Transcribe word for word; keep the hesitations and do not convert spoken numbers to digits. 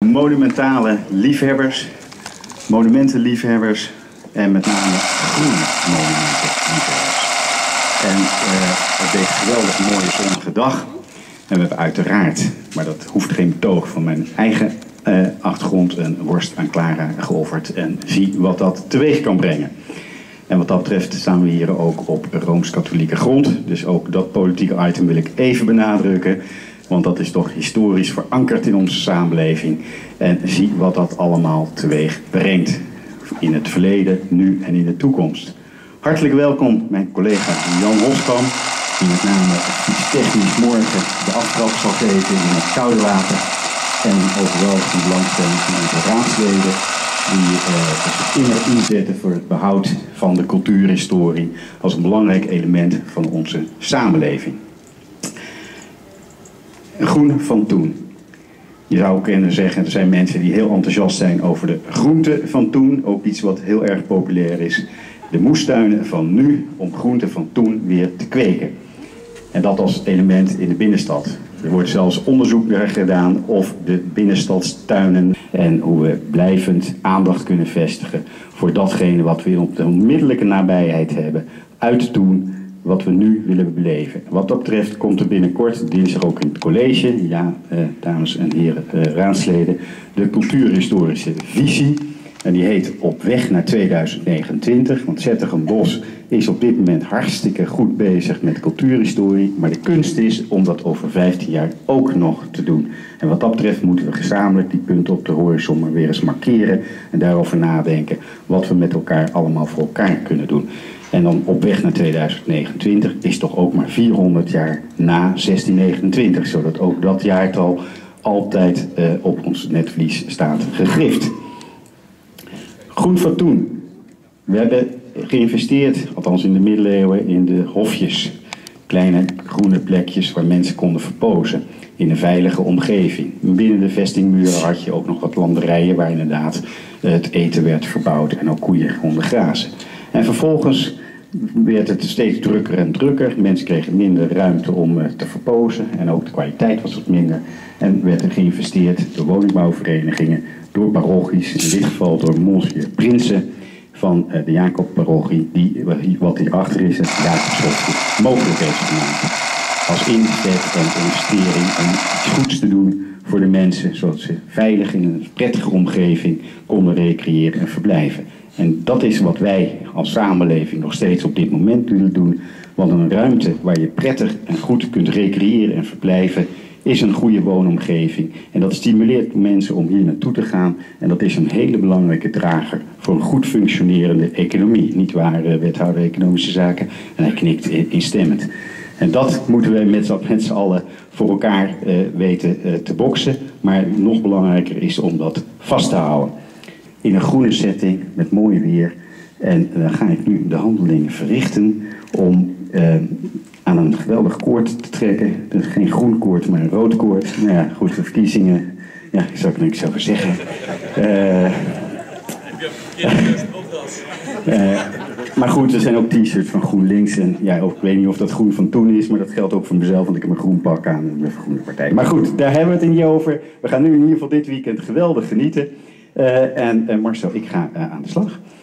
Monumentale liefhebbers, monumentenliefhebbers en met name groenmonumentenliefhebbers. En uh, op deze geweldig mooie zonnige dag hebben we uiteraard, maar dat hoeft geen betoog van mijn eigen uh, achtergrond, een worst aan Clara geofferd en zie wat dat teweeg kan brengen. En wat dat betreft staan we hier ook op Rooms-Katholieke grond. Dus ook dat politieke item wil ik even benadrukken. Want dat is toch historisch verankerd in onze samenleving. En zie wat dat allemaal teweeg brengt. In het verleden, nu en in de toekomst. Hartelijk welkom mijn collega Jan Hoskamp. Die met name technisch morgen de aftrap zal geven in het koude water. En overweldigend belangstelling van onze raadsleden. Die uh, immer inzetten voor het behoud van de cultuurhistorie als een belangrijk element van onze samenleving. Groen van toen. Je zou kunnen zeggen, er zijn mensen die heel enthousiast zijn over de groente van toen. Ook iets wat heel erg populair is. De moestuinen van nu om groenten van toen weer te kweken. En dat als element in de binnenstad. Er wordt zelfs onderzoek naar gedaan of de binnenstadstuinen en hoe we blijvend aandacht kunnen vestigen voor datgene wat we op de onmiddellijke nabijheid hebben uit te doen wat we nu willen beleven. Wat dat betreft komt er binnenkort, dinsdag ook in het college, ja, eh, dames en heren eh, raadsleden, de cultuurhistorische visie. En die heet Op weg naar tweeduizend negenentwintig, want Zertogenbosch is op dit moment hartstikke goed bezig met cultuurhistorie. Maar de kunst is om dat over vijftien jaar ook nog te doen. En wat dat betreft moeten we gezamenlijk die punten op de horizon maar weer eens markeren. En daarover nadenken wat we met elkaar allemaal voor elkaar kunnen doen. En dan op weg naar tweeduizend negenentwintig is toch ook maar vierhonderd jaar na zestien negenentwintig. Zodat ook dat jaartal altijd uh, op ons netvlies staat gegrift. Groen van toen. We hebben geïnvesteerd, althans in de middeleeuwen, in de hofjes. Kleine groene plekjes waar mensen konden verpozen. In een veilige omgeving. Binnen de vestingmuren had je ook nog wat landerijen waar inderdaad het eten werd verbouwd en ook koeien konden grazen. En vervolgens werd het steeds drukker en drukker. Mensen kregen minder ruimte om te verpozen en ook de kwaliteit was wat minder. En werd er geïnvesteerd door woningbouwverenigingen, door parochies, in dit geval door Monsieur Prinsen van de Jacob-parochie, die wat hierachter is, het Jacobshofje, mogelijk heeft gemaakt. Als inzet en investering om iets goeds te doen voor de mensen, zodat ze veilig in een prettige omgeving konden recreëren en verblijven. En dat is wat wij als samenleving nog steeds op dit moment willen doen. Want een ruimte waar je prettig en goed kunt recreëren en verblijven is een goede woonomgeving. En dat stimuleert mensen om hier naartoe te gaan. En dat is een hele belangrijke drager voor een goed functionerende economie. Niet waar, uh, wethouder Economische Zaken? En hij knikt instemmend. En dat moeten we met z'n allen voor elkaar uh, weten uh, te boksen. Maar nog belangrijker is om dat vast te houden. In een groene setting, met mooi weer. En dan uh, ga ik nu de handelingen verrichten om uh, aan een geweldig koord te trekken. Dus geen groen koord, maar een rood koord. Nou ja, goed, de verkiezingen, ja, ik zou er niks over zeggen. Uh, uh, maar goed, er zijn ook t-shirts van GroenLinks. En ja, ook, ik weet niet of dat groen van toen is, maar dat geldt ook voor mezelf, want ik heb een groen pak aan en ik ben van Groene Partij. Maar goed, daar hebben we het niet over. We gaan nu in ieder geval dit weekend geweldig genieten. Uh, en uh, Marcel, ik ga uh, aan de slag.